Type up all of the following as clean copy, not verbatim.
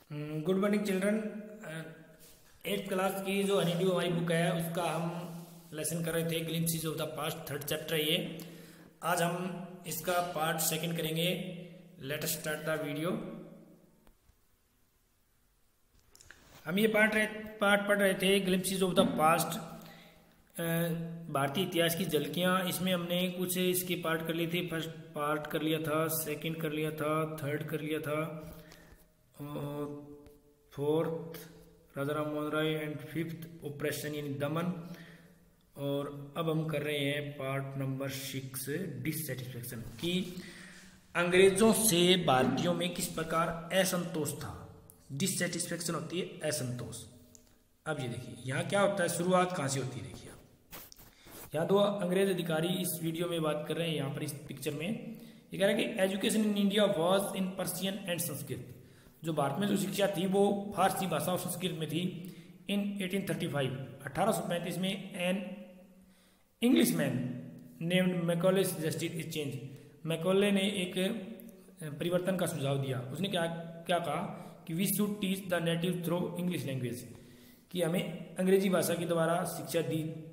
Good morning children. 8th class की जो honeydew हमारी बुक है उसका हम लेसन कर रहे थे glimpses of the past, 3rd chapter है ये। आज हम इसका पार्ट 2 करेंगे। Let us start the video. हम ये पार्ट पढ़ रहे थे ग्लिम्पसेस ऑफ द पास्ट, भारतीय इतिहास की झलकियाँ। इसमें हमने कुछ इसके पार्ट कर लिए थे। फर्स्ट पार्ट कर लिया था, सेकंड कर लिया था, थर्ड कर लिया था, और 4th Raja Ram Mohan Roy and 5th operation यानी दमन। और अब हम कर रहे हैं पार्ट नंबर 6 डिससेटिस्फेक्शन, कि अंग्रेजों से भारतीयों में किस प्रकार असंतोष था। डिससेटिस्फेक्शन होती है असंतोष। अब ये देखिए यहाँ क्या होता है, शुरुआत कहाँ से होती है। देखिए यहाँ दो अंग्रेज अधिकारी इस वीडियो में बात कर रहे हैं। यहाँ पर इस पिक्चर में ये कह रहा है कि education in India was in Persian and Sanskrit. जो भारत में जो शिक्षा थी वो फारसी भाषा और संस्कृत में थी। इन 1835 में an English man named Macaulay suggested a change. Macaulay ने एक परिवर्तन का सुझाव दिया। उसने क्या कहा कि we should teach the native through English language, कि हमें अंग्रेजी भाषा के द्वारा शिक्षा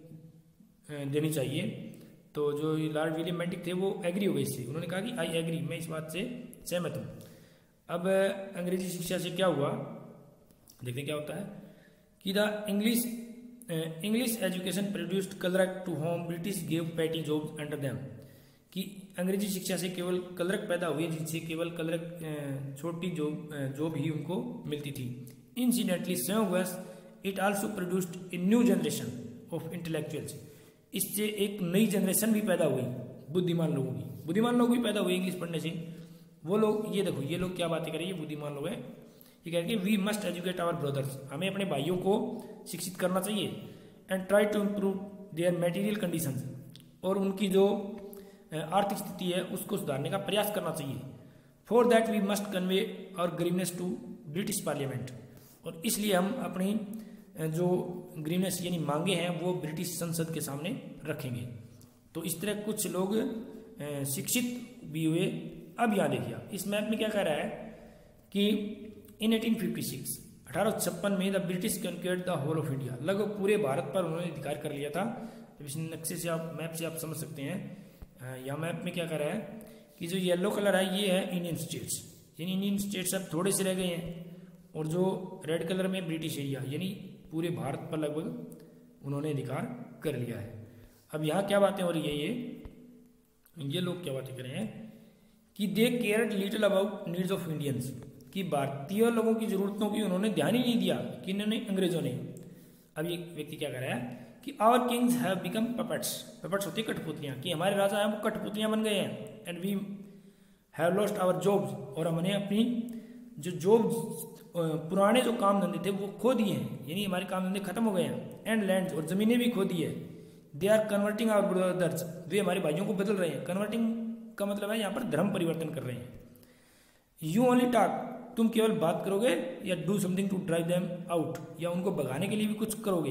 देनी चाहिए। तो जो लॉर्ड विलियम बेंटिक थे वो एग्री हो गए इससे। उन्होंने कहा कि आई एग्री, मैं इस बात से सहमत हूँ। अब अंग्रेजी शिक्षा से क्या हुआ, देखते क्या होता है कि the English education produced clerk to whom British gave petty jobs under them, कि अंग्रेजी शिक्षा से केवल कलरक पैदा हुए जिनसे केवल कलरक छोटी जॉब ही उनको मिलती थी। Incidentally it also produced a new generation of intellectuals. इससे एक नई जनरेशन भी पैदा हुई बुद्धिमान लोग भी पैदा हुए इंग्लिश पढ़ने से। वो लोग, ये देखो ये लोग क्या बातें करें, ये बुद्धिमान लोग हैं। ये कह रहे हैं कि we must educate our brothers, हमें अपने भाइयों को शिक्षित करना चाहिए। And try to improve their material conditions, और उनकी जो आर्थिक स्थिति है उसको सुधारने का प्रयास करना चाहिए। For that we must convey our grievance to British parliament, और इसलिए हम अपनी जो ग्रीवनेस यानी मांगे हैं वो ब्रिटिश संसद के सामने रखेंगे। तो इस तरह कुछ लोग शिक्षित भी हुए। अब यहाँ देखिए इस मैप में क्या कह रहा है कि इन 1856 में the British conquered the whole of India, लगभग पूरे भारत पर उन्होंने अधिकार कर लिया था। तो इस नक्शे से आप मैप से आप समझ सकते हैं। यहाँ मैप में क्या कह रहा है कि जो येलो कलर है ये है इंडियन स्टेट्स, यानी इंडियन स्टेट्स अब थोड़े से रह गए हैं। और जो रेड कलर में ब्रिटिश एरिया, यानी पूरे भारत पर लगभग उन्होंने अधिकार कर लिया है। अब यहाँ क्या बातें हो रही है, ये लोग क्या बातें कर रहे हैं कि they cared little about needs of Indians, कि भारतीय लोगों की जरूरतों की उन्होंने ध्यान ही नहीं दिया, कि इन्होंने अंग्रेजों ने। अब ये व्यक्ति क्या कह रहा है कि our kings have become puppets होती है कठपुतलियां, कि हमारे राजा हैं वो कठपुतलियां बन गए हैं। And we have lost our jobs, और हमने अपनी जो जॉब्स पुराने जो काम धंधे थे वो खो दिए हैं, यानी हमारे काम धंधे खत्म हो गए हैं। एंड लैंड, और जमीनें भी खो दी है। They are converting our brothers, वे हमारे भाइयों को बदल रहे हैं। कन्वर्टिंग का मतलब है यहाँ पर धर्म परिवर्तन कर रहे हैं। यू ओनली टॉक, तुम केवल बात करोगे, या do something to drive them out, या उनको भगाने के लिए भी कुछ करोगे।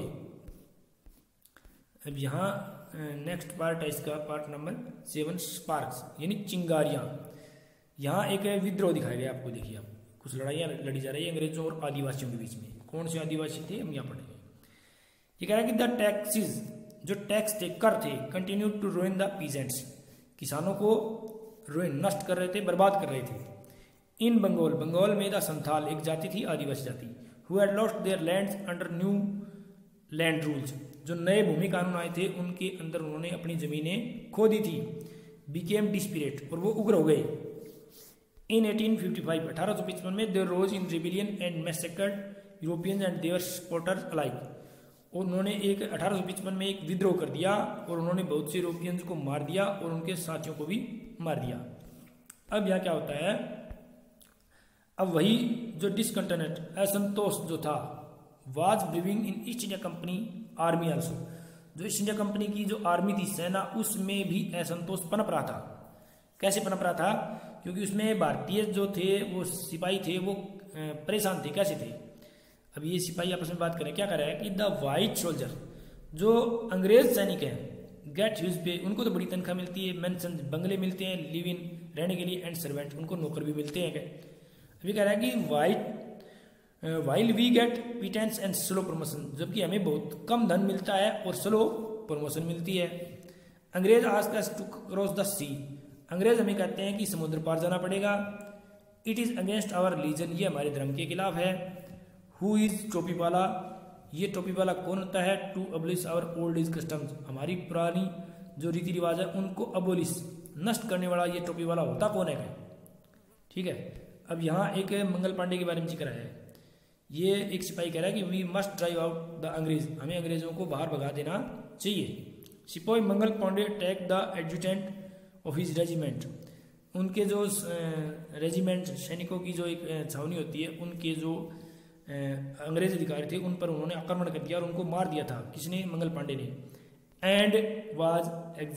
अब यहाँ नेक्स्ट पार्ट है इसका, पार्ट नंबर 7 स्पार्क्स, यानी चिंगारियां। यहाँ एक विद्रोह दिखाया गया आपको। देखिए आप कुछ लड़ाइयाँ लड़ी जा रही है अंग्रेजों और आदिवासियों के बीच में। कौन से आदिवासी थे हम यहाँ पढ़ेंगे। ये कह रहा है कि द टैक्सेस, जो टैक्स थे, कर थे, continue to ruin the peasants, किसानों को रूइन, नष्ट कर रहे थे, बर्बाद कर रहे थे। इन बंगाल में द संथाल, एक जाति थी आदिवासी जाति, who had lost their lands under new land rules, जो नए भूमि कानून आए थे उनके अंदर उन्होंने अपनी जमीनें खो दी थी। बिकेम डिस्पिरेट, और वो उग्र हो गए। इन 1855 में they rose in rebellion and massacred Europeans and their supporters alike, उन्होंने 1855 में एक विद्रोह कर दिया और उन्होंने बहुत से यूरोपियंस को मार दिया और उनके साथियों को भी मार दिया। अब यहाँ क्या होता है, अब वही जो डिसकंटेंट, असंतोष जो था, was brewing in East India Company army also, जो ईस्ट इंडिया कंपनी की जो आर्मी थी, सेना, उसमें भी असंतोष पनप रहा था। कैसे पनप रहा था, क्योंकि उसमें भारतीय जो थे वो सिपाही थे वो परेशान थे। कैसे थे, अब ये सिपाही आपस में बात करें, क्या कर रहा है कि द वाइट सोल्जर, जो अंग्रेज सैनिक हैं, गेट ह्यूज पे, उनको तो बड़ी तनख्वाह मिलती है, मेंशन बंगले मिलते हैं लिव इन रहने के लिए, एंड सर्वेंट, उनको नौकर भी मिलते हैं। अभी कह रहा है कि white while we get pittance and slow promotion, जबकि हमें बहुत कम धन मिलता है और स्लो प्रमोशन मिलती है। अंग्रेज ask us to cross the sea, अंग्रेज हमें कहते हैं कि समुद्र पार जाना पड़ेगा। It is against our religion, ये हमारे धर्म के खिलाफ है। हु इज टोपीवाला, ये टोपीवाला कौन होता है। To abolish our old is customs, हमारी पुरानी जो रीति रिवाज है उनको अबोलिश नष्ट करने वाला ये टोपीवाला होता कौन है। ठीक है, अब यहाँ एक मंगल पांडे के बारे में जिक्र है। ये एक सिपाही कह रहा है कि we must drive out the अंग्रेज, हमें अंग्रेजों को बाहर भगा देना चाहिए। सिपाही Mangal Pandey take the adjutant of his regiment, उनके जो रेजिमेंट सैनिकों की जो एक छावनी होती है उनके जो अंग्रेज अधिकारी थे उन पर उन्होंने आक्रमण कर दिया और उनको मार दिया था। किसने, मंगल पांडे ने। एंड वाज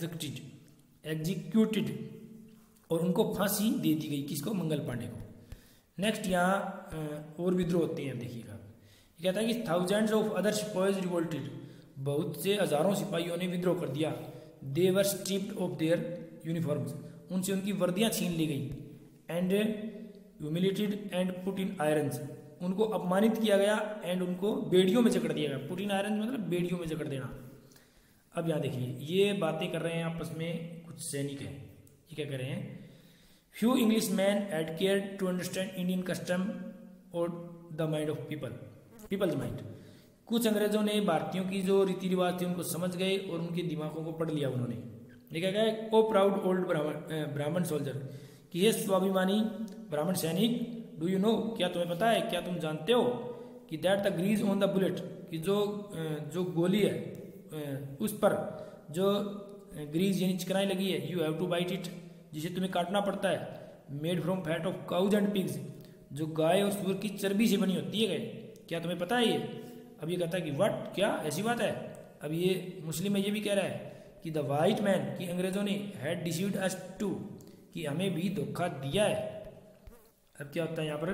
एग्जीक्यूटेड, और उनको फांसी दे दी गई, किसको, मंगल पांडे को। नेक्स्ट यहाँ और विद्रोह होते हैं, देखिएगा। ये कहता है कि thousands of other sipahis revolted, बहुत से हजारों सिपाहियों ने विद्रोह कर दिया। They were stripped of their uniforms, उनसे उनकी वर्दियां छीन ली गई। And humiliated and put in irons, उनको अपमानित किया गया। एंड उनको बेड़ियों में जकड़ दिया गया। पुट इन आयरन मतलब बेड़ियों में जकड़ देना। अब यहाँ देखिए, ये बातें कर रहे हैं आपस में कुछ सैनिक हैं। ये क्या कर रहे हैं, few English man had care to understand Indian custom और the mind of peoples mind, कुछ अंग्रेजों ने भारतीयों की जो रीति रिवाज थे उनको समझ गए और उनके दिमागों को पढ़ लिया उन्होंने। देखा गया, O proud old Brahmin soldier, कि ये स्वाभिमानी ब्राह्मण सैनिक, डू यू नो, क्या तुम्हें पता है, क्या तुम जानते हो कि that the grease on the bullet, कि जो गोली है उस पर जो ग्रीज यानी चिकनाई लगी है, you have to bite it, जिसे तुम्हें काटना पड़ता है। Made from fat of cows and pigs, जो गाय और सूअर की चर्बी से बनी होती है, क्या तुम्हें पता है ये। अब ये कहता है कि व्हाट, क्या ऐसी बात है। अब ये मुस्लिम में ये भी कह रहा है कि द वाइट मैन, कि अंग्रेजों ने हैड डिसीव्ड अस टू, कि हमें भी धोखा दिया है। अब क्या होता है यहाँ पर,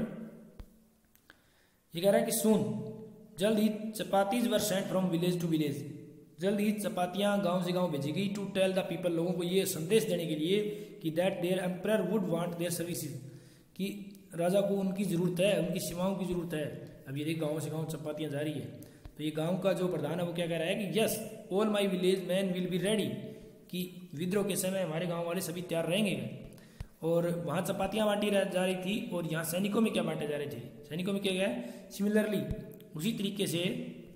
ये कह रहा है कि सुन, जल्द ही chapatis were sent from village to village, जल्द ही चपातियां गांव से गांव भेजी गई। टू टेल द पीपल, लोगों को ये संदेश देने के लिए कि that their emperor would want their services, कि राजा को उनकी जरूरत है, उनकी सेवाओं की जरूरत है। अब ये गांव से गांव चपातियां जा रही है, तो ये गांव का जो प्रधान है वो क्या कह रहा है कि yes all my village man will be ready, कि विद्रोह के समय हमारे गाँव वाले सभी तैयार रहेंगे। और वहाँ चपातियां बांटी जा रही थी, और यहाँ सैनिकों में क्या बांटे जा रहे थे, सैनिकों में क्या गया। सिमिलरली, उसी तरीके से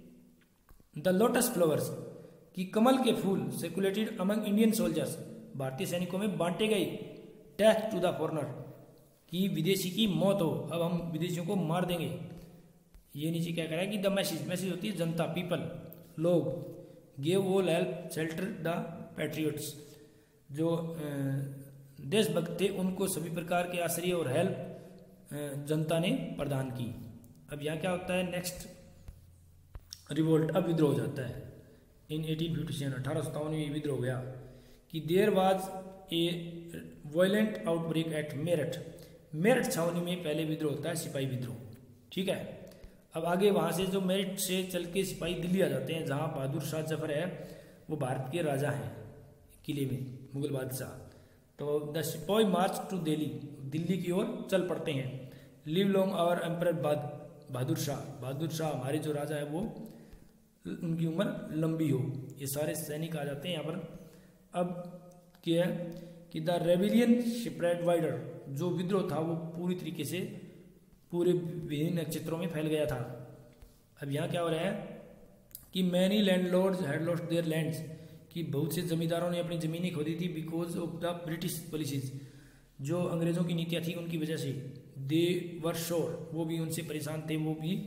द लोटस फ्लावर्स, कि कमल के फूल सर्कुलेटेड अमंग इंडियन सोल्जर्स, भारतीय सैनिकों में बांटे गए। डेथ टू द फॉरनर, कि विदेशी की मौत हो, अब हम विदेशियों को मार देंगे। ये नीचे क्या कह रहा है कि द मैसेज होती है जनता, पीपल, लोग। Give all help shelter the patriots, जो देशभक्त थे उनको सभी प्रकार के आश्रय और हेल्प जनता ने प्रदान की। अब यहाँ क्या होता है, नेक्स्ट रिवोल्ट, अब विद्रोह हो जाता है। इन 1857 1857 में विद्रोह हो गया कि there was a violent outbreak at Meerut, Meerut छावनी में पहले विद्रोह होता है, सिपाही विद्रोह। ठीक है, अब आगे वहाँ से जो मेरठ से चल के सिपाही दिल्ली आ जाते हैं, जहाँ बहादुर शाह जफर है वो भारत के राजा हैं किले में, मुगल बादशाह। तो द सिपाही मार्च टू दिल्ली, दिल्ली की ओर चल पड़ते हैं। Live long our emperor Bahadur Shah हमारे जो राजा है वो उनकी उम्र लंबी हो। ये सारे सैनिक आ जाते हैं यहाँ पर। अब क्या है कि द रेबिलियन स्प्रेड वाइडर, जो विद्रोह था वो पूरी तरीके से पूरे विभिन्न क्षेत्रों में फैल गया था। अब यहाँ क्या हो रहा है कि many landlords had lost their lands, कि बहुत से जमींदारों ने अपनी ज़मीनें खो दी थी because of the British policies, जो अंग्रेज़ों की नीतियाँ थी उनकी वजह से। दे वर श्योर, वो भी उनसे परेशान थे, वो भी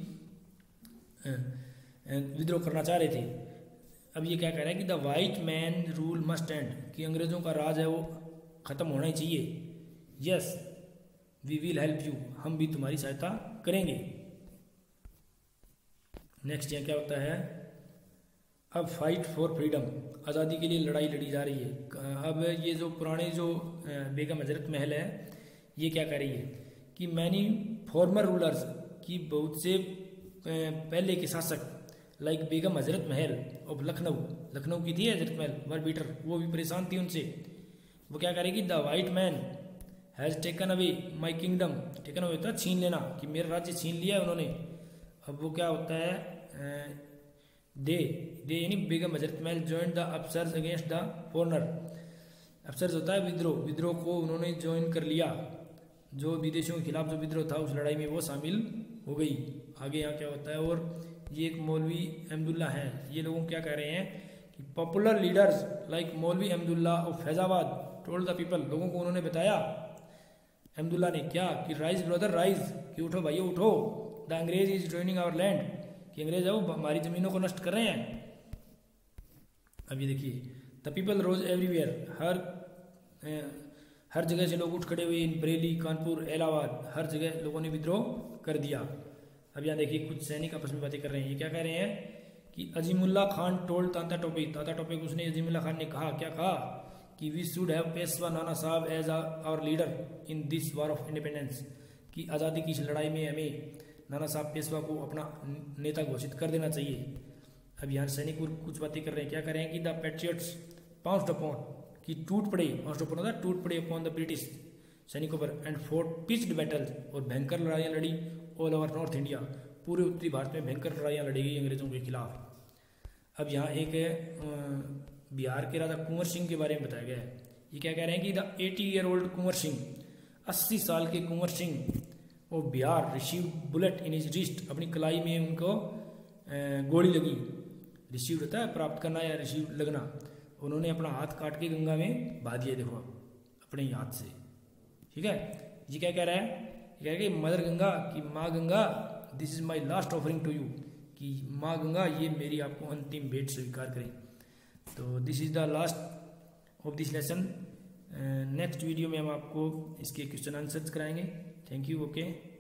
विद्रोह करना चाह रहे थे। अब ये क्या कह रहा है कि the white man rule must end, कि अंग्रेज़ों का राज है वो ख़त्म होना ही चाहिए। Yes we will help you, हम भी तुम्हारी सहायता करेंगे। नेक्स्ट यहाँ क्या होता है, अब फाइट फॉर फ्रीडम, आज़ादी के लिए लड़ाई लड़ी जा रही है। अब ये जो पुराने जो बेगम हजरत महल है ये क्या कर रही है कि मैनी फॉर्मर रूलर्स, की बहुत से पहले के शासक like Begum Hazrat Mahal of Lucknow की थी हजरत महल, वर बीटर, वो भी परेशान थी उनसे। वो क्या करेगी, the white man has taken away my kingdom, taken away था छीन लेना, कि मेरा राज्य छीन लिया है उन्होंने। अब वो क्या होता है, दे दे यानी Begum Hazrat Mahal join the officers against the foreigner. Officers होता है विद्रोह, विद्रोह को उन्होंने ज्वाइन कर लिया, जो विदेशियों के खिलाफ जो विद्रोह था उस लड़ाई में वो शामिल हो गई। आगे यहाँ क्या होता है, और ये एक मौलवी अहमदुल्ला है, ये लोगों क्या कह रहे हैं कि popular leaders like Maulvi Ahmadullah of Faizabad told the people, लोगों को उन्होंने बताया अहमदुल्ला ने क्या कि राइज ब्रदर राइज, कि उठो भाइयों उठो, द अंग्रेज इज ड्रोइंग आवर लैंड, कि अंग्रेज है वो हमारी जमीनों को नष्ट कर रहे हैं। अब ये देखिए, द पीपल रोज एवरीवेयर, हर जगह से लोग उठ खड़े हुए, इन बरेली, कानपुर, इलाहाबाद, हर जगह लोगों ने विद्रोह कर दिया। अब यहाँ देखिए कुछ सैनिक आपस में बातें कर रहे हैं, ये क्या कह रहे हैं कि अजीमुल्ला खान टोल्ड ताता टोपे, ताता टोपे को उसने अजीमुल्ला खान ने कहा, क्या कहा कि we should have Peshwa Nana Sahab as our leader in this war of independence, कि आज़ादी की इस लड़ाई में हमें नाना साहब पेशवा को अपना नेता घोषित कर देना चाहिए। अब यहाँ सैनिक कुछ बातें कर रहे हैं, क्या कर रहे हैं कि द पैट्रियट्स पाउंस्ड अपॉन, कि टूट पड़े, पाउंस्ड अपॉन होता है टूट पड़े अपॉन द ब्रिटिश सैनिकों पर, एंड फोर्ट पिच्ड बैटल्स, और भयंकर लड़ाइयाँ लड़ी ऑल ओवर नॉर्थ इंडिया, पूरे उत्तरी भारत में भयंकर लड़ाइयाँ लड़ी गई अंग्रेजों के खिलाफ। अब यहाँ एक बिहार के राजा कुंवर सिंह के बारे में बताया गया है, ये क्या कह रहे हैं कि द 80-year-old कुंवर सिंह, 80 साल के कुंवर सिंह और Bihar receive bullet in his wrist, अपनी कलाई में उनको गोली लगी, रिसीव होता है प्राप्त करना या रिसीव लगना, उन्होंने अपना हाथ काट के गंगा में बहा दिया, देखो अपने हाथ से, ठीक है। ये क्या कह रहा है, ये कह रहा है कि मदर गंगा, कि माँ Ganga, this is my last offering to you, कि माँ गंगा ये मेरी आपको अंतिम भेंट स्वीकार करें। तो this is the last of this lesson. Next video में हम आपको इसके क्वेश्चन आंसर्स कराएंगे। Thank you, okay.